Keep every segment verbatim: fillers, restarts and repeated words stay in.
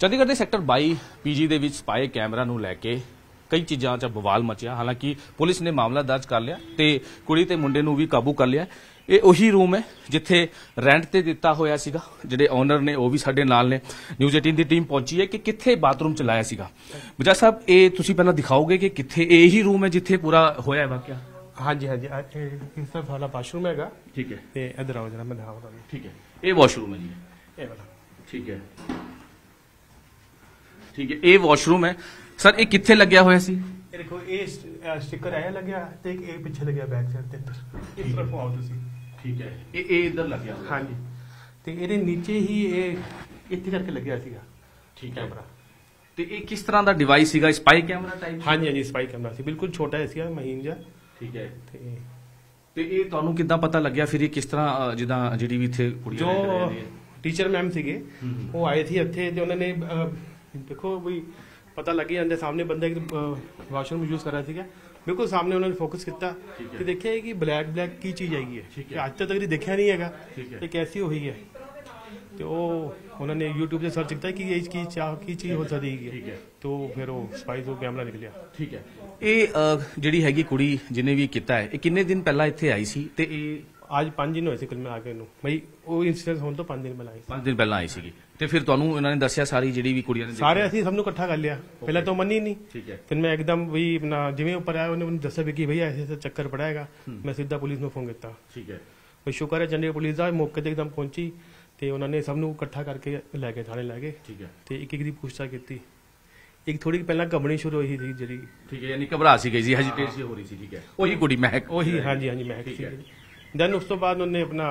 ਚੰਡੀਗੜ੍ਹ ਦੇ ਸੈਕਟਰ ਬਾਈ ਪੀਜੀ ਦੇ ਵਿੱਚ ਸਪਾਈ ਕੈਮਰਾ ਨੂੰ ਲੈ ਕੇ ਕਈ ਚੀਜ਼ਾਂ 'ਚ ਬਵਾਲ ਮਚਿਆ। ਹਾਲਾਂਕਿ ਪੁਲਿਸ ਨੇ ਮਾਮਲਾ ਦਰਜ ਕਰ ਲਿਆ ਤੇ ਕੁੜੀ ਤੇ ਮੁੰਡੇ ਨੂੰ ਵੀ ਕਾਬੂ ਕਰ ਲਿਆ। ਇਹ ਉਹੀ ਰੂਮ ਹੈ ਜਿੱਥੇ ਰੈਂਟ ਤੇ ਦਿੱਤਾ ਹੋਇਆ ਸੀਗਾ। ਜਿਹੜੇ ਓਨਰ ਨੇ ਉਹ ਵੀ ਸਾਡੇ ਨਾਲ ਨੇ। ਨਿਊਜ਼ ਅਠਾਰਾਂ ਦੀ ਟੀਮ ਪਹੁੰਚੀ ਹੈ ਕਿ ਕਿੱਥੇ ਬਾਥਰੂਮ ਚਲਾਇਆ ਸੀਗਾ। ਬਜਾ ਸਾਹਿਬ, ਇਹ ਤੁਸੀਂ ਪਹਿਲਾਂ ਦਿਖਾਓਗੇ ਕਿ ਕਿੱਥੇ ਇਹੀ ਰੂਮ ਹੈ ਜਿੱਥੇ ਪੂਰਾ ਹੋਇਆ ਵਾਕਿਆ? हाँ जी हाँ जी इस तरफ वाला वाशरूम हैगा। ठीक है, ते इधर आओ जरा मैं दिखाऊं ਤੁਹਾਨੂੰ। ठीक है, ये वॉशरूम है जी, ये वाला। ठीक है ठीक है, ये वॉशरूम है सर। ये कित्थे लग्या होया सी? ਇਹ ਦੇਖੋ ਇਹ ਸਟicker ਆਇਆ ਲੱਗਿਆ ਤੇ ਇੱਕ ਇਹ ਪਿੱਛੇ ਲੱਗਿਆ ਬੈਕ ਸਾਈਡ ਤੇ ਇੱਧਰ ਇਸ ਤਰਫ ਆਓ ਤੁਸੀਂ। ठीक है, ये ये इधर लग गया। हाँ जी, ਤੇ ਇਹਦੇ ਨੀਚੇ ਹੀ ਇਹ ਇੱਥੇ ਕਰਕੇ ਲੱਗਿਆ ਸੀਗਾ। ठीक है, ਤੇ ਇਹ ਕਿਸ ਤਰ੍ਹਾਂ ਦਾ ਡਿਵਾਈਸ ਸੀਗਾ? Spy camera type? ਹਾਂਜੀ ਹਾਂਜੀ, ਸਪਾਈ ਕੈਮਰਾ ਸੀ, ਬਿਲਕੁਲ ਛੋਟਾ ਜਿਹਾ ਸੀਗਾ, ਮਹੀਨ ਜਿਹਾ। ਠੀਕ ਹੈ, ਤੇ ਤੇ ਇਹ ਤੁਹਾਨੂੰ ਕਿੱਦਾਂ ਪਤਾ ਲੱਗਿਆ ਫਿਰ? ਇਹ ਕਿਸ ਤਰ੍ਹਾਂ ਜਿੱਦਾਂ ਜਿਹੜੀ ਵੀ ਇੱਥੇ ਕੁੜੀਆਂ ਜੋ ਟੀਚਰ ਮੈਮ ਸੀਗੇ ਉਹ ਆਏ ਸੀ ਇੱਥੇ ਤੇ ਉਹਨਾਂ ਨੇ ਦੇਖੋ ਵੀ ਪਤਾ ਲੱਗ ਜਾਂਦਾ ਸਾਹਮਣੇ ਬੰਦਾ ਇੱਕ ਵਾਸ਼ਰੂਮ ਯੂਜ਼ ਕਰ ਰਿਹਾ ਸੀਗਾ। ਬਿਲਕੁਲ ਸਾਹਮਣੇ ਉਹਨਾਂ ਨੇ ਫੋਕਸ ਕੀਤਾ ਤੇ ਦੇਖਿਆ ਕਿ ਬਲੈਕ ਬਲੈਕ ਕੀ ਚੀਜ਼ ਹੈਗੀ ਹੈ ਕਿ ਅੱਜ ਤੱਕ ਕਦੀ ਦੇਖਿਆ ਨਹੀਂ ਹੈਗਾ ਤੇ ਕੈਸੀ ਹੋਈ ਹੈ। ਤੇ ਉਹ ਉਹਨਾਂ ਨੇ YouTube ਤੇ ਸਰਚ ਕੀਤਾ ਕਿ ਇਹ ਕੀ ਚਾਹ ਕੀ ਚੀਜ਼ ਹੋ ਸਕਦੀ ਹੈ तो फिर वो स्पाई तो कैमरा निकलिया। ठीक है, ये ਜਿਹੜੀ ਹੈਗੀ ਕੁੜੀ ਜਿਹਨੇ ਵੀ ਕੀਤਾ ਹੈ ਇਹ ਕਿੰਨੇ ਦਿਨ ਪਹਿਲਾਂ ਇੱਥੇ ਆਈ ਸੀ? ਤੇ ਇਹ ਅੱਜ ਪੰਜ ਦਿਨ ਹੋਏ ਸੀ ਕੁੱਲ ਮਿਲਾ ਕੇ ਇਹਨੂੰ ਬਈ ਉਹ ਇਨਸੀਡੈਂਟ ਹੋਣ ਤੋਂ ਪੰਜ ਦਿਨ ਪਹਿਲਾਂ ਆਈ ਸੀ। ਪੰਜ ਦਿਨ ਪਹਿਲਾਂ ਆਈ ਸੀਗੀ ਤੇ ਫਿਰ ਤੁਹਾਨੂੰ ਇਹਨਾਂ ਨੇ ਦੱਸਿਆ ਸਾਰੀ ਜਿਹੜੀ ਵੀ ਕੁੜੀਆਂ ਨੇ? ਸਾਰੇ ਅਸੀਂ ਸਭ ਨੂੰ ਇਕੱਠਾ ਕਰ ਲਿਆ। ਪਹਿਲਾਂ ਤਾਂ ਮੰਨੀ ਨਹੀਂ। ਠੀਕ ਹੈ, ਫਿਰ ਮੈਂ ਇੱਕਦਮ ਵੀ ਆਪਣਾ ਜਿਵੇਂ ਉੱਪਰ ਆਇਆ ਉਹਨੇ ਮੈਨੂੰ ਦੱਸਿਆ ਵੀ ਕਿ ਭਈਆ ਐਸੇ ਐਸੇ ਚੱਕਰ ਪੜਾਏਗਾ। ਮੈਂ ਸਿੱਧਾ ਪੁਲਿਸ ਨੂੰ ਫੋਨ ਕੀਤਾ। ਠੀਕ ਹੈ, ਬਈ ਸ਼ੁਕਰ ਹੈ ਚੰਡੀਗੜ੍ਹ ਪੁਲਿਸ ਦਾ ਮੌਕੇ ਤੇ ਇੱਕਦਮ ਪਹੁੰਚੀ ਤੇ ਉਹਨਾਂ ਨੇ ਸਭ ਨੂੰ ਇਕੱਠਾ ਕਰਕੇ ਲੈ ਕੇ ਥਾਣੇ ਲੈ ਗਏ। ਠੀਕ ਹੈ, ਤੇ ਇੱਕ ਇੱਕ ਦੀ ਪੁੱਛਤਾਛ ਕੀਤੀ। ਇੱਕ ਥੋੜੀ ਪਹਿਲਾਂ ਘਬਣੀ ਸ਼ੁਰੂ ਹੋਈ ਸੀ ਜਿਹੜੀ। ਠੀਕ ਹੈ, ਯਾਨੀ ਘਬਰਾ ਸੀ ਗਈ ਸੀ, ਹੈਜੀਟੇਸ਼ਨ ਹੋ ਰਹੀ ਸੀ। ਠੀਕ ਹੈ, ਉਹੀ ਕੁੜੀ ਮਹਿਕ? ਉਹੀ, ਹਾਂਜੀ ਹਾਂਜੀ ਮਹਿਕ ਸੀ। ਦੈਨ ਉਸ ਤੋਂ ਬਾਅਦ ਉਹਨੇ ਆਪਣਾ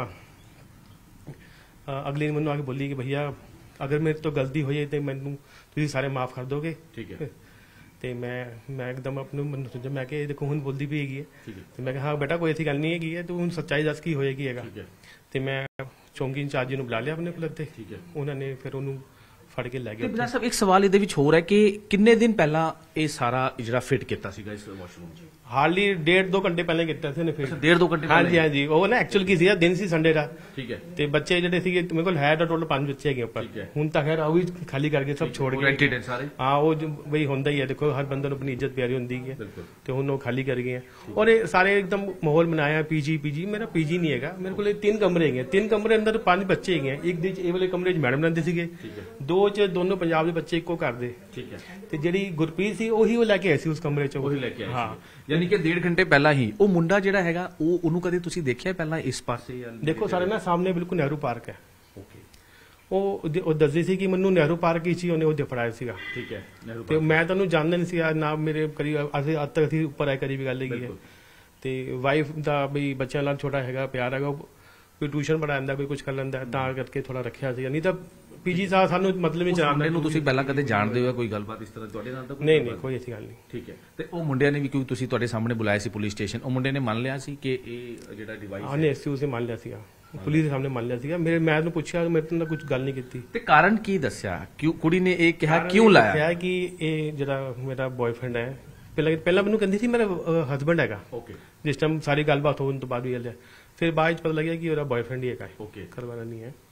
ਅਗਲੇ ਦਿਨ ਮੈਨੂੰ ਆ ਕੇ ਬੋਲੀ ਕਿ ਭਈਆ ਅਗਰ ਮੇਰੇ ਤੋਂ ਗਲਤੀ ਹੋਈ ਹੈ ਤੇ ਮੈਨੂੰ ਤੁਸੀਂ ਸਾਰੇ ਮਾਫ ਕਰ ਦੋਗੇ। ਠੀਕ ਹੈ, ਤੇ ਮੈਂ ਮੈਂ ਇੱਕਦਮ ਆਪਣੇ ਮਨ ਨੂੰ ਸੋਚਿਆ, ਮੈਂ ਕਿ ਇਹ ਦੇਖੋ ਹੁਣ ਬੋਲਦੀ ਵੀ ਹੈਗੀ ਹੈ। ਠੀਕ ਹੈ, ਤੇ ਮੈਂ ਕਿਹਾ ਹਾਂ ਬੇਟਾ ਕੋਈ ਐਸੀ ਗੱਲ ਨਹੀਂ ਹੈਗੀ ਹੈ, ਤੂੰ ਹੁਣ ਸੱਚਾਈ ਦੱਸ ਕੀ ਹੋਏਗੀ ਹੈਗਾ। ਠੀਕ ਹੈ, ਤੇ ਮੈਂ ਚੌਂਕੀ ਇੰਚਾਰਜ ਨੂੰ ਬੁਲਾ ਲਿਆ ਆਪਣੇ ਕੋਲ ਤੇ ਠੀਕ ਹੈ, ਉਹਨਾਂ ਨੇ ਫਿਰ ਉਹਨੂੰ ਫੜ ਕੇ ਲੈ ਗਏ। ਬਜਾ ਸਾਹਿਬ, ਇੱਕ ਸਵਾਲ ਇਹਦੇ ਵਿੱਚ ਹੋਰ ਹੈ ਕਿ ਕਿੰਨੇ ਦਿਨ ਪਹਿਲਾਂ ਇਹ ਸਾਰਾ ਜਿਹੜਾ ਫਿਟ ਕੀਤਾ ਸੀਗਾ ਇਸ ਵਾਸ਼ਰੂਮ 'ਚ? ਹਾਰਡਲੀ ਡੇਢ ਦੋ ਘੰਟੇ ਪਹਿਲਾਂ ਕੀਤਾ ਸੀ ਨੇ ਫਿਰ। ਡੇਢ ਦੋ ਘੰਟੇ? ਹਾਂਜੀ ਹਾਂਜੀ, ਉਹ ਨਾ ਐਕਚੁਅਲ ਕੀ ਸੀਗਾ ਦਿਨ ਸੀ ਸੰਡੇ ਦਾ। ਠੀਕ ਹੈ, ਤੇ ਬੱਚੇ ਜਿਹੜੇ ਸੀਗੇ ਮੇਰੇ ਕੋਲ ਹੈ ਤਾਂ ਟੋਟਲ ਪੰਜ ਬੱਚੇ ਹੈਗੇ ਉੱਪਰ। ਹੁਣ ਤਾਂ ਖੈਰ ਉਹ ਵੀ ਖਾਲੀ ਕਰਕੇ ਸਭ ਛੋੜ ਗਏ ਸਾਰੇ। ਹਾਂ, ਉਹ ਬਈ ਹੁੰਦਾ ਹੀ ਹੈ, ਦੇਖੋ ਹਰ ਬੰਦੇ ਨੂੰ ਆਪਣੀ ਇੱਜ਼ਤ ਪਿਆਰੀ ਹੁੰਦੀ ਹੈ ਤੇ ਹੁਣ ਉਹ ਖਾਲੀ ਕਰ ਗਏ। ਔਰ ਇਹ ਸਾਰੇ ਇੱਕਦਮ ਮਾਹੌਲ ਬਣਾਇਆ ਪੀਜੀ ਪੀਜੀ। ਮੇਰਾ ਪੀਜੀ ਨਹੀਂ ਹੈਗਾ, ਮੇਰੇ ਕੋਲ ਤਿੰਨ ਕਮਰੇ ਹੈਗੇ। ਤਿੰਨ ਕਮਰੇ ਅੰਦਰ ਪੰਜ ਬੱਚੇ ਹੈਗੇ। ਇੱਕ ਦੇ ਇਹ ਵਾਲੇ ਕਮਰੇ 'ਚ ਮੈਡਮ ਰਹਿੰਦੇ ਸੀਗੇ, ਦੋ 'ਚ ਦੋਨੋਂ ਪੰਜਾਬ ਦੇ ਬੱਚੇ ਇੱਕੋ ਘਰ ਦੇ। ਠੀਕ ਹੈ, ਤੇ ਜਿਹੜੀ ਗੁਰਪ੍ਰੀਤ ਸੀ ਉਹੀ ਉਹ ਲੈ ਕੇ ਆਏ ਸੀ ਉਸ ਕਮਰੇ 'ਚ। ਉਹੀ ਲੈ ਕੇ ਆਏ? ਹਾਂ, ਯਾਨੀ ਕਿ ਡੇਢ ਘੰਟੇ ਪਹਿਲਾਂ ਹੀ। ਉਹ ਮੁੰਡਾ ਜਿਹੜਾ ਹੈਗਾ ਉਹ ਉਹਨੂੰ ਕਦੇ ਤੁਸੀਂ ਦੇਖਿਆ ਪਹਿਲਾਂ ਇਸ ਪਾਸੇ? ਦੇਖੋ ਸਾਰੇ ਨਾ ਸਾਹਮਣੇ ਬਿਲਕੁਲ ਨਹਿਰੂ ਪਾਰਕ ਹੈ। ਓਕੇ, ਉਹ ਉਹ ਦੱਸਦੀ ਸੀ ਕਿ ਮੈਨੂੰ ਨਹਿਰੂ ਪਾਰਕ ਹੀ ਸੀ ਉਹਨੇ ਉਹ ਫੜਾਇਆ ਸੀਗਾ। ਠੀਕ ਹੈ, ਨਹਿਰੂ ਤੇ ਮੈਂ ਤੁਹਾਨੂੰ ਜਾਣਦਾ ਨਹੀਂ ਸੀ ਨਾ ਮੇਰੇ ਕਰੀ ਅਸੀਂ ਅੱਜ ਤੱਕ ਅਸੀਂ ਉੱਪਰ ਆਏ ਕਰੀ ਵੀ ਗੱਲ ਹੈਗੀ ਹੈ। ਤੇ ਵਾਈਫ ਦਾ ਵੀ ਬੱਚਿਆਂ ਨਾਲ ਛੋਟਾ ਹੈਗਾ ਪਿਆਰ ਹੈਗਾ, ਕੋਈ ਟਿਊਸ਼ਨ ਪੜ੍ਹਾਉਂਦਾ ਕੋਈ ਕੁਝ ਕਰ ਲੈਂਦਾ ਤਾਂ ਕਰਕੇ ਥੋੜਾ ਰੱਖਿਆ ਸੀ। ਨਹੀਂ ਤਾਂ ਪੀਜੀ ਸਾਹਿਬ ਸਾਨੂੰ ਮਤਲਬ ਹੀ ਚਲਾਉਂਦੇ ਨੂੰ। ਤੁਸੀਂ ਪਹਿਲਾਂ ਕਦੇ ਜਾਣਦੇ ਹੋ ਕੋਈ ਗੱਲਬਾਤ ਇਸ ਤਰ੍ਹਾਂ ਤੁਹਾਡੇ ਨਾਲ? ਤਾਂ ਨਹੀਂ ਨਹੀਂ, ਕੋਈ ਐਸੀ ਗੱਲ ਨਹੀਂ। ਠੀਕ ਹੈ, ਤੇ ਉਹ ਮੁੰਡਿਆਂ ਨੇ ਵੀ ਕਿਉਂ ਤੁਸੀਂ ਤੁਹਾਡੇ ਸਾਹਮਣੇ ਬੁਲਾਇਆ ਸੀ ਪੁਲਿਸ ਸਟੇਸ਼ਨ, ਉਹ ਮੁੰਡੇ ਨੇ ਮੰਨ ਲਿਆ ਸੀ ਕਿ ਇਹ ਜਿਹੜਾ ਡਿਵਾਈਸ ਹਾਂ ਨੇ ਐਸਸੀ ਉਸੇ ਮੰਨ ਲਿਆ ਸੀਗਾ, ਪੁਲਿਸ ਦੇ ਸਾਹਮਣੇ ਮੰਨ ਲਿਆ ਸੀਗਾ। ਮੇਰੇ ਮੈਂ ਉਹਨੂੰ ਪੁੱਛਿਆ, ਮੇਰੇ ਤੋਂ ਕੁਝ ਗੱਲ ਨਹੀਂ ਕੀਤੀ। ਤੇ ਕਾਰਨ ਕੀ ਦੱਸਿਆ? ਕਿਉਂ ਕੁੜੀ ਨੇ ਇਹ ਕਿਹਾ ਕਿਉਂ ਲਾਇਆ? ਕਿਹਾ ਕਿ ਇਹ ਜਿਹੜਾ ਮੇਰਾ ਬॉयਫ੍ਰੈਂਡ ਹੈ, ਪਹਿਲਾਂ ਪਹਿਲਾਂ ਮੈਨੂੰ ਕਹਿੰਦੀ ਸੀ ਮੇਰਾ ਹਸਬੈਂਡ ਹੈਗਾ। ਓਕੇ, ਜਿਸ ਟਾਈਮ ਸਾਰੀ ਗੱਲਬਾਤ ਹੋਣ ਤੋਂ ਬਾਅਦ ਵੀ ਹਲਿਆ ਫਿਰ ਬਾਅਦ ਚ ਪਤਾ ਲੱਗਿਆ ਕਿ ਉਹਦਾ ਬॉयਫ੍ਰੈਂਡ ਹੀ ਹੈਗਾ। ਓਕੇ, ਕਰਵਾਣਾ ਨਹੀਂ ਹੈ।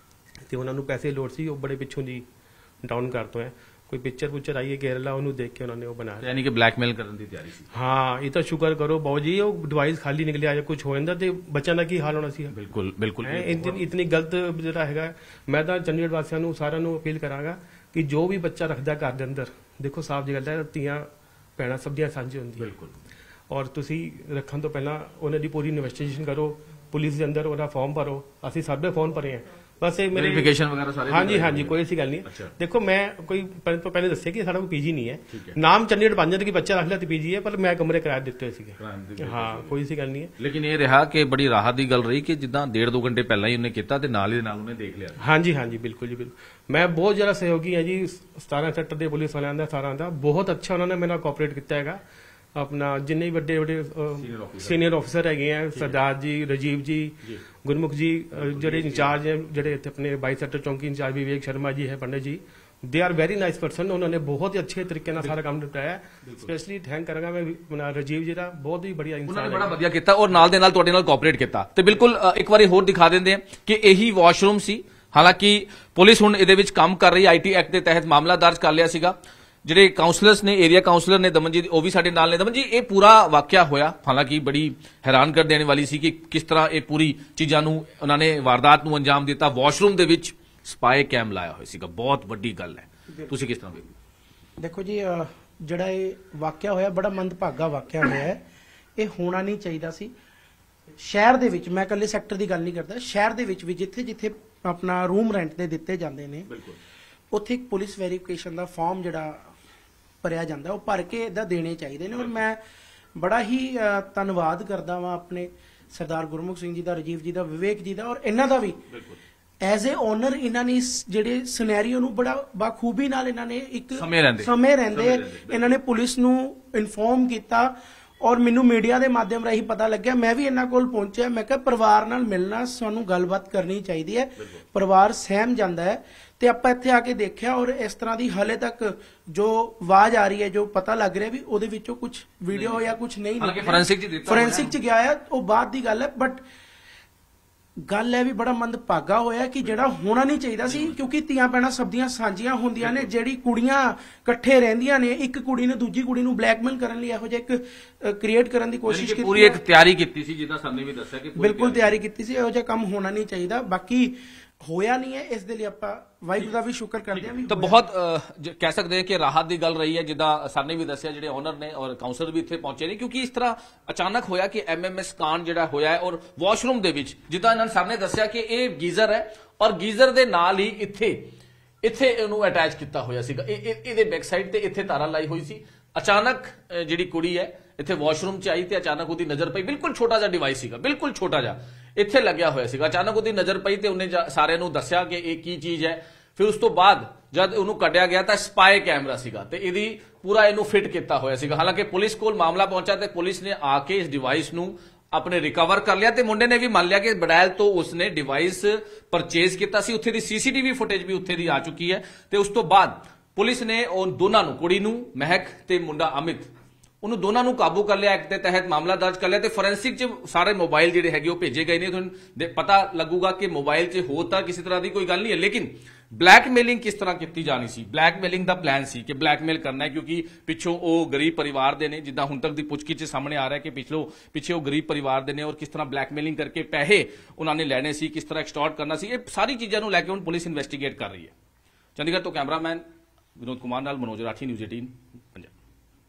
ਤੇ ਉਹਨਾਂ ਨੂੰ ਪੈਸੇ ਲੋੜ ਸੀ, ਉਹ ਬੜੇ ਪਿੱਛੋਂ ਦੀ ਡਾਊਨ ਕਰ ਤੋਂ ਹੈ। ਕੋਈ ਪਿਕਚਰ ਪੁਕਚਰ ਆਈ ਹੈ ਕੇਰਲਾ, ਉਹਨੂੰ ਦੇਖ ਕੇ ਉਹਨਾਂ ਨੇ ਉਹ ਬਣਾਇਆ। ਯਾਨੀ ਕਿ ਬਲੈਕਮੇਲ ਕਰਨ ਦੀ ਤਿਆਰੀ ਸੀ? ਹਾਂ, ਇਹ ਤਾਂ ਸ਼ੁਕਰ ਕਰੋ ਬਾਊ ਜੀ ਉਹ ਡਿਵਾਈਸ ਖਾਲੀ ਨਿਕਲਿਆ ਜਾਂ ਕੁਝ ਹੋ ਜਾਂਦਾ ਤੇ ਬੱਚਿਆਂ ਦਾ ਕੀ ਹਾਲ ਹੋਣਾ ਸੀ। ਬਿਲਕੁਲ ਬਿਲਕੁਲ, ਇਤਨੀ ਗਲਤ ਜਿਹੜਾ ਹੈਗਾ। ਮੈਂ ਤਾਂ ਚੰਡੀਗੜ੍ਹ ਵਾਸੀਆਂ ਨੂੰ ਸਾਰਿਆਂ ਨੂੰ ਅਪੀਲ ਕਰਾਂਗਾ ਕਿ ਜੋ ਵੀ ਬੱਚਾ ਰੱਖਦਾ ਘਰ ਦੇ ਅੰਦਰ, ਦੇਖੋ ਸਾਫ਼ ਜੀ ਗੱਲ ਹੈ, ਧੀਆਂ ਭੈਣਾਂ ਸਭ ਦੀਆਂ ਸਾਂਝੀ ਹੁੰਦੀਆਂ। ਬਿਲਕੁਲ, ਔਰ ਤੁਸੀਂ ਰੱਖਣ ਤੋਂ ਪਹਿਲਾਂ ਉਹਨਾਂ ਦੀ ਪੂਰੀ ਇਨਵੈਸਟੀਗੇਸ਼ਨ ਕਰੋ, ਪੁਲਿਸ ਦੇ ਅੰਦਰ ਉਹਦਾ ਫਾਰਮ ਭਰੋ। ਅਸੀਂ ਸਭ ਦੇ ਫਾਰਮ ਭਰੇ ਆ। ਬਸ ਇਹ ਮੇਰੇ ਵੈਰੀਫਿਕੇਸ਼ਨ ਵਗੈਰਾ ਸਾਰੇ? ਹਾਂਜੀ ਹਾਂਜੀ, ਕੋਈ ਐਸੀ ਗੱਲ ਨਹੀਂ। ਦੇਖੋ ਮੈਂ ਕੋਈ ਤੋਂ ਪਹਿਲੇ ਦੱਸਿਆ ਕਿ ਸਾਡਾ ਕੋਈ ਪੀਜੀ ਨਹੀਂ ਹੈ। ਨਾਮ ਚੰਡੀਗੜ੍ਹ ਬਣ ਜਾਂਦਾ ਕਿ ਬੱਚਾ ਰੱਖ ਲਿਆ ਤੇ ਪੀਜੀ ਹੈ, ਪਰ ਮੈਂ ਕਮਰੇ ਕਿਰਾਏ ਦਿੱਤੇ ਹੋਏ ਸੀਗੇ। ਹਾਂ, ਕੋਈ ਐਸੀ ਗੱਲ ਨਹੀਂ ਹੈ। ਲੇਕਿਨ ਇਹ ਰਿਹਾ ਕਿ ਬੜੀ ਰਾਹਤ ਦੀ ਗੱਲ ਰਹੀ ਕਿ ਜਿੱਦਾਂ ਡੇਢ ਦੋ ਘੰਟੇ ਪਹਿਲਾਂ ਹੀ ਉਹਨੇ ਕੀਤਾ ਤੇ ਨਾਲ ਹੀ ਨਾਲ ਉਹਨੇ ਦੇਖ ਲਿਆ। ਹਾਂਜੀ ਹਾਂਜੀ, ਬਿਲਕੁਲ ਜੀ ਬਿਲਕੁਲ। ਮੈਂ ਬਹੁਤ ਜ਼ਿਆਦਾ ਸਹਿਯੋਗੀ ਹੈ ਜੀ ਸਤਾਰਾਂ ਸੈਕਟਰ ਦੇ ਪੁਲਿਸ ਵਾਲਿਆਂ ਦਾ, ਸਾਰਿਆਂ ਦਾ। ਬਹੁਤ ਅੱਛਾ ਉਹਨਾਂ ਨੇ ਮੇਰੇ ਨਾਲ ਕੋਆਪਰੇਟ ਕੀਤਾ ਹੈਗਾ। ਆਪਣਾ ਜਿੰਨੇ ਵੀ ਵੱਡੇ ਵੱਡੇ ਸੀਨੀਅਰ ਆਫਿਸਰ ਹੈਗੇ ਆ, ਸਰਦਾਰ ਜੀ, ਰਾਜੀਵ ਜੀ, ਗੁਰਮੁਖ ਜੀ, ਜਿਹੜੇ ਇੰਚਾਰਜ ਹੈ, ਜਿਹੜੇ ਇੱਥੇ ਆਪਣੇ ਬਾਈ ਸੈਕਟਰ ਚੌਂਕੀ ਇੰਚਾਰਜ ਵਿਵੇਕ ਸ਼ਰਮਾ ਜੀ ਹੈ, ਪੰਡਿਤ ਜੀ, they are very nice person. ਉਹਨਾਂ ਨੇ ਬਹੁਤ ਹੀ ਅੱਛੇ ਤਰੀਕੇ ਨਾਲ ਸਾਰਾ ਕੰਮ ਨਿਪਟਾਇਆ। ਸਪੈਸ਼ਲੀ ਥੈਂਕ ਕਰਾਂਗਾ ਮੈਂ ਰਾਜੀਵ ਜੀ ਦਾ, ਬਹੁਤ ਹੀ ਬੜੀਆ ਇਨਸਾਨ ਹੈ, ਬੜਾ ਵਧੀਆ ਕੀਤਾ ਔਰ ਨਾਲ ਦੇ ਨਾਲ ਤੁਹਾਡੇ ਨਾਲ ਕੋਆਪਰੇਟ ਕੀਤਾ। ਤੇ ਬਿਲਕੁਲ ਇੱਕ ਵਾਰੀ ਹੋਰ ਦਿਖਾ ਦਿੰਦੇ ਆ ਕਿ ਇਹੀ ਵਾਸ਼ਰੂਮ ਸੀ ਹਾਲਾਂਕਿ ਪੁਲਿਸ ਹੁਣ ਇਹਦੇ ਵਿੱਚ ਕੰਮ ਕਰ ਰਹੀ, ਆਈਟੀ ਐਕਟ ਦੇ ਤਹਿਤ ਮਾਮਲਾ ਦਰਜ ਕਰ ਲਿਆ ਸੀਗਾ। ਜਿਹੜੇ ਕਾਉਂਸਲਰਸ ਨੇ, ਏਰੀਆ ਕਾਉਂਸਲਰ ਨੇ ਦਮਨ ਜੀ, ਉਹ ਵੀ ਸਾਡੇ ਨਾਲ ਨੇ। ਦਮਨ ਜੀ, ਇਹ ਪੂਰਾ ਵਾਕਿਆ ਹੋਇਆ, ਹਾਲਾਂਕਿ ਬੜੀ ਹੈਰਾਨ ਕਰ ਦੇਣ ਵਾਲੀ ਸੀ ਕਿ ਕਿਸ ਤਰ੍ਹਾਂ ਇਹ ਪੂਰੀ ਚੀਜ਼ਾਂ ਨੂੰ ਉਹਨਾਂ ਨੇ ਵਾਰਦਾਤ ਨੂੰ ਅੰਜਾਮ ਦਿੱਤਾ। ਵਾਸ਼ਰੂਮ ਦੇ ਵਿੱਚ ਸਪਾਈ ਕੈਮ ਲਾਇਆ ਹੋਇਆ ਸੀਗਾ, ਬਹੁਤ ਵੱਡੀ ਗੱਲ ਹੈ। ਤੁਸੀਂ ਕਿਸ ਤਰ੍ਹਾਂ ਵੇਖਦੇ? ਦੇਖੋ ਜੀ, ਜਿਹੜਾ ਇਹ ਵਾਕਿਆ ਹੋਇਆ ਬੜਾ ਮੰਦਭਾਗਾ ਵਾਕਿਆ ਹੋਇਆ ਹੈ। ਇਹ ਹੋਣਾ ਨਹੀਂ ਚਾਹੀਦਾ ਸੀ। ਸ਼ਹਿਰ ਦੇ ਵਿੱਚ, ਮੈਂ ਇਕੱਲੇ ਸੈਕਟਰ ਦੀ ਗੱਲ ਨਹੀਂ ਕਰਦਾ, ਸ਼ਹਿਰ ਦੇ ਵਿੱਚ ਵੀ ਜਿੱਥੇ ਜਿੱਥੇ ਆਪਣਾ ਰੂਮ ਰੈਂਟ ਤੇ ਦਿੱਤੇ ਜਾਂਦੇ ਨੇ, ਉੱਥੇ ਇੱਕ ਪੁਲਿਸ ਵੈਰੀਫਿਕੇਸ਼ਨ ਦਾ ਫਾਰਮ ਜਿਹੜਾ ਭਰਿਆ ਜਾਂਦਾ, ਉਹ ਭਰ ਕੇ ਇਦਾਂ ਦੇਣੇ ਚਾਹੀਦੇ ਨੇ। ਔਰ ਮੈਂ ਬੜਾ ਹੀ ਧੰਨਵਾਦ ਕਰਦਾ ਵਾਂ ਆਪਣੇ ਸਰਦਾਰ ਗੁਰਮੁਖ ਸਿੰਘ ਜੀ ਦਾ, ਰਾਜੀਵ ਜੀ ਦਾ, ਵਿਵੇਕ ਜੀ ਦਾ, ਔਰ ਇਹਨਾਂ ਦਾ ਵੀ ਐਜ਼ ਏ ਓਨਰ। ਇਹਨਾਂ ਨੇ ਜਿਹੜੇ ਸਿਨੈਰੀਓ ਨੂੰ ਬੜਾ ਬਾਖੂਬੀ ਨਾਲ ਇਹਨਾਂ ਨੇ ਇੱਕ ਸਮੇਂ ਰਹਿੰਦੇ ਇਹਨਾਂ ਨੇ ਪੁਲਿਸ ਨੂੰ ਇਨਫੋਰਮ ਕੀਤਾ। ਔਰ ਮੈਨੂੰ ਮੀਡੀਆ ਦੇ ਮਾਧਿਅਮ ਰਾਹੀਂ ਪਤਾ ਲੱਗਿਆ, ਮੈਂ ਵੀ ਇਹਨਾਂ ਕੋਲ ਪਹੁੰਚਿਆ। ਮੈਂ ਕਿਹਾ ਪਰਿਵਾਰ ਨਾਲ ਮਿਲਣਾ, ਸਾਨੂੰ ਗੱਲਬਾਤ ਕਰਨੀ ਚਾਹੀਦੀ ਹੈ। ਪਰਿਵਾਰ ਸਹਿਮ ਜਾਂਦਾ ਹੈ ਤੇ ਆਪਾਂ ਇੱਥੇ ਆ ਕੇ ਦੇਖਿਆ, ਔਰ ਇਸ ਤਰ੍ਹਾਂ ਦੀ ਹਾਲੇ ਤੱਕ ਜੋ ਆਵਾਜ਼ ਆ ਰਹੀ ਹੈ, ਜੋ ਪਤਾ ਲੱਗ ਰਿਹਾ ਵੀ ਉਹਦੇ ਵਿੱਚੋਂ ਕੁਝ ਵੀਡੀਓ ਜਾਂ ਕੁਝ ਨਹੀਂ ਨਿਕਲਿਆ। ਫੋਰੈਂਸਿਕ ਚ ਗਿਆ ਹੈ, ਉਹ ਬਾਅਦ ਦੀ ਗੱਲ ਹੈ। ਬਟ ਗੱਲ ਹੈ ਵੀ ਬੜਾ ਮੰਦਭਾਗਾ ਹੋਇਆ ਕਿ ਜਿਹੜਾ ਹੋਣਾ ਨਹੀਂ ਚਾਹੀਦਾ ਸੀ, ਕਿਉਂਕਿ ਧੀਆਂ ਭੈਣਾਂ ਸਭ ਦੀਆਂ ਸਾਂਝੀਆਂ ਹੁੰਦੀਆਂ ਨੇ। ਜਿਹੜੀ ਕੁੜੀਆਂ ਇਕੱਠੇ ਰਹਿੰਦੀਆਂ ਨੇ, ਇੱਕ ਕੁੜੀ ਨੇ ਦੂਜੀ ਕੁੜੀ ਨੂੰ ਬਲੈਕਮੇਲ ਕਰਨ ਲਈ ਇਹੋ ਜਿਹਾ ਇੱਕ ਕ੍ਰੀਏਟ ਕਰਨ ਦੀ ਕੋਸ਼ਿਸ਼ ਕੀਤੀ, ਪੂਰੀ ਇੱਕ ਤਿਆਰੀ ਕੀਤੀ ਸੀ, ਜਿੱਦਾਂ ਸਰ ਨੇ ਵੀ ਦੱਸਿਆ ਕਿ ਬਿਲਕੁਲ ਤਿਆਰੀ ਕੀਤੀ ਸੀ। ਇਹੋ ਜਿਹਾ ਕੰਮ ਹੋਣਾ ਨਹੀਂ ਚਾਹੀਦਾ। ਬਾਕੀ ਹੋਇਆ ਨਹੀਂ ਹੈ, ਇਸ ਦੇ ਲਈ ਆਪਾਂ ਵਾਹਿਗੁਰੂ ਦਾ ਵੀ ਸ਼ੁਕਰ ਕਰਦੇ ਹਾਂ। ਤਾਂ ਬਹੁਤ ਕਹਿ ਸਕਦੇ ਹਾਂ ਕਿ ਰਾਹਤ ਦੀ ਗੱਲ ਰਹੀ ਹੈ, ਜਿੱਦਾਂ ਸਰ ਨੇ ਵੀ ਦੱਸਿਆ, ਜਿਹੜੇ ਓਨਰ ਨੇ ਔਰ ਕਾਉਂਸਲਰ ਵੀ ਇੱਥੇ ਪਹੁੰਚੇ ਨੇ, ਕਿਉਂਕਿ ਇਸ ਤਰ੍ਹਾਂ ਅਚਾਨਕ ਹੋਇਆ ਕਿ ਐਮਐਮਐਸ ਕਾਂਡ ਜਿਹੜਾ ਹੋਇਆ ਹੈ। ਔਰ ਵਾਸ਼ਰੂਮ ਦੇ ਵਿੱਚ, ਜਿੱਦਾਂ ਇਹਨਾਂ ਸਰ ਨੇ ਦੱਸਿਆ ਕਿ ਇਹ ਗੀਜ਼ਰ ਹੈ, ਔਰ ਗੀਜ਼ਰ ਦੇ ਨਾਲ ਹੀ ਇੱਥੇ ਇੱਥੇ ਇਹਨੂੰ ਅਟੈਚ ਕੀਤਾ ਹੋਇਆ ਸੀਗਾ। ਇਹਦੇ ਬੈਕ ਸਾਈਡ ਤੇ ਇੱਥੇ ਤਾਰਾਂ ਲਾਈ ਹੋਈ ਸੀ। ਅਚਾਨਕ ਜਿਹੜੀ ਕੁੜੀ ਹੈ ਇੱਥੇ ਵਾਸ਼ਰੂਮ ਚ ਆਈ ਤੇ ਅਚਾਨਕ ਉਹਦੀ ਨਜ਼ਰ ਪਈ, ਬਿਲਕੁਲ ਛੋਟਾ ਜਿਹਾ ਡਿਵਾਈਸ ਸੀਗਾ, ਬਿਲਕੁਲ ਛੋਟਾ ਜਿਹਾ ਇੱਥੇ ਲੱਗਿਆ ਹੋਇਆ ਸੀਗਾ। ਅਚਾਨਕ ਉਹਦੀ ਨਜ਼ਰ ਪਈ ਤੇ ਉਹਨੇ ਸਾਰਿਆਂ ਨੂੰ ਦੱਸਿਆ ਕਿ ਇਹ ਕੀ ਚੀਜ਼ ਹੈ। ਫਿਰ ਉਸ ਤੋਂ ਬਾਅਦ ਜਦ ਉਹਨੂੰ ਕੱਢਿਆ ਗਿਆ ਤਾਂ ਸਪਾਈ ਕੈਮਰਾ ਸੀਗਾ ਤੇ ਇਹਦੀ ਪੂਰਾ ਇਹਨੂੰ ਫਿੱਟ ਕੀਤਾ ਹੋਇਆ ਸੀਗਾ। ਹਾਲਾਂਕਿ ਪੁਲਿਸ ਕੋਲ ਮਾਮਲਾ ਪਹੁੰਚਾ ਤੇ ਪੁਲਿਸ ਨੇ ਆ ਕੇ ਇਸ ਡਿਵਾਈਸ ਨੂੰ ਆਪਣੇ ਰਿਕਵਰ ਕਰ ਲਿਆ ਤੇ ਮੁੰਡੇ ਨੇ ਵੀ ਮੰਨ ਲਿਆ ਕਿ ਬੜੈਲ ਤੋਂ ਉਸਨੇ ਡਿਵਾਈਸ ਪਰਚੇਜ਼ ਕੀਤਾ ਸੀ। ਉੱਥੇ ਦੀ ਸੀਸੀਟੀਵੀ ਫੁਟੇਜ ਵੀ ਉੱਥੇ ਦੀ ਆ ਚੁੱਕੀ ਹੈ ਤੇ ਉਸ ਤੋਂ ਬਾਅਦ ਪੁਲਿਸ ਨੇ ਉਹ ਦੋਨਾਂ ਨੂੰ, ਕੁੜੀ ਨੂੰ ਮਹਿਕ ਤੇ ਮੁੰਡਾ ਅਮਿਤ, ਉਹਨੂੰ ਦੋਨਾਂ ਨੂੰ ਕਾਬੂ ਕਰ ਲਿਆ। ਐਕਟ ਦੇ ਤਹਿਤ ਮਾਮਲਾ ਦਰਜ ਕਰ ਲਿਆ ਤੇ ਫੋਰੈਂਸਿਕ ਚ ਸਾਰੇ ਮੋਬਾਈਲ ਜਿਹੜੇ ਹੈਗੇ ਉਹ ਭੇਜੇ ਗਏ ਨੇ। ਤੁਹਾਨੂੰ ਪਤਾ ਲੱਗੂਗਾ ਕਿ ਮੋਬਾਈਲ ਚ ਹੋ ਤਾਂ ਕਿਸੇ ਤਰ੍ਹਾਂ ਦੀ ਕੋਈ ਗੱਲ ਨਹੀਂ ਹੈ, ਲੇਕਿਨ ਬਲੈਕਮੇਲਿੰਗ ਕਿਸ ਤਰ੍ਹਾਂ ਕੀਤੀ ਜਾਣੀ ਸੀ, ਬਲੈਕਮੇਲਿੰਗ ਦਾ ਪਲਾਨ ਸੀ ਕਿ ਬਲੈਕਮੇਲ ਕਰਨਾ ਹੈ, ਕਿਉਂਕਿ ਪਿੱਛੋਂ ਉਹ ਗਰੀਬ ਪਰਿਵਾਰ ਦੇ ਨੇ। ਜਿੱਦਾਂ ਹੁਣ ਤੱਕ ਦੀ ਪੁੱਛਗਿੱਛ ਚ ਸਾਹਮਣੇ ਆ ਰਿਹਾ ਕਿ ਪਿਛਲੋ ਪਿੱਛੇ ਉਹ ਗਰੀਬ ਪਰਿਵਾਰ ਦੇ ਨੇ ਔਰ ਕਿਸ ਤਰ੍ਹਾਂ ਬਲੈਕਮੇਲਿੰਗ ਕਰਕੇ ਪੈਸੇ ਉਹਨਾਂ ਨੇ ਲੈਣੇ ਸੀ, ਕਿਸ ਤਰ੍ਹਾਂ ਐਕਸਟੋਰਟ ਕਰਨਾ ਸੀ। ਇਹ ਸਾਰੀ ਚੀਜ਼ਾਂ ਨੂੰ ਲੈ ਕੇ ਹੁਣ ਪੁਲਿਸ ਇਨਵੈਸਟੀਗੇਟ ਕਰ ਰਹੀ ਹੈ। ਚੰਡੀਗੜ੍ਹ ਤੋਂ ਕੈਮਰਾਮੈਨ ਵਿਨੋਦ ਕੁਮਾਰ ਨਾਲ ਮਨੋਜ ਰਾਠੀ, ਨਿਊਜ਼ ਅਠਾਰਾਂ।